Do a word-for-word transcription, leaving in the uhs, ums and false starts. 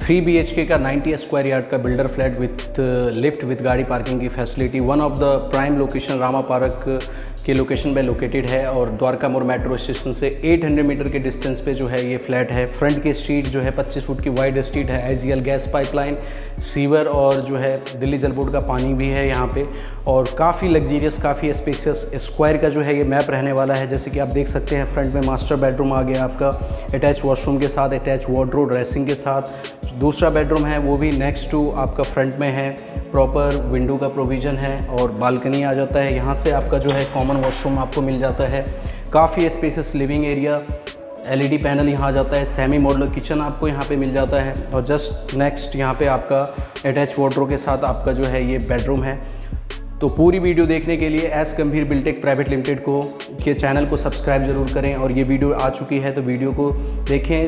Three B H K का ninety square yard का builder flat with lift with गाड़ी parking की facility, one of the prime location Rama Park के location पे located है और द्वारका मोड़ मेट्रो स्टेशन से आठ सौ मीटर के डिस्टेंस पे जो है ये फ्लैट है। फ्रंट की स्ट्रीट जो है पच्चीस फुट की वाइड स्ट्रीट है, H G L gas pipeline, sewer और जो है दिल्ली जल बोर्ड का पानी भी है यहाँ पे, और काफ़ी लग्जीरियस, काफ़ी स्पेसियस स्क्वायर का जो है ये मैप रहने वाला है। जैसे कि आप देख सकते हैं फ्रंट में मास्टर बेडरूम आ गया आपका, अटैच वॉशरूम के साथ, अटैच वार्डरोब ड्रेसिंग के साथ। दूसरा बेडरूम है वो भी नेक्स्ट टू आपका फ्रंट में है, प्रॉपर विंडो का प्रोविज़न है और बालकनी आ जाता है। यहाँ से आपका जो है कॉमन वॉशरूम आपको मिल जाता है, काफ़ी spacious living area, L E D panel यहाँ आ जाता है, सेमी मॉडुलर किचन आपको यहाँ पे मिल जाता है और जस्ट नेक्स्ट यहाँ पे आपका अटैच वार्डरोब के साथ आपका जो है ये बेडरूम है। तो पूरी वीडियो देखने के लिए एस गंभीर बिल्डटेक प्राइवेट लिमिटेड को के चैनल को सब्सक्राइब जरूर करें और ये वीडियो आ चुकी है तो वीडियो को देखें।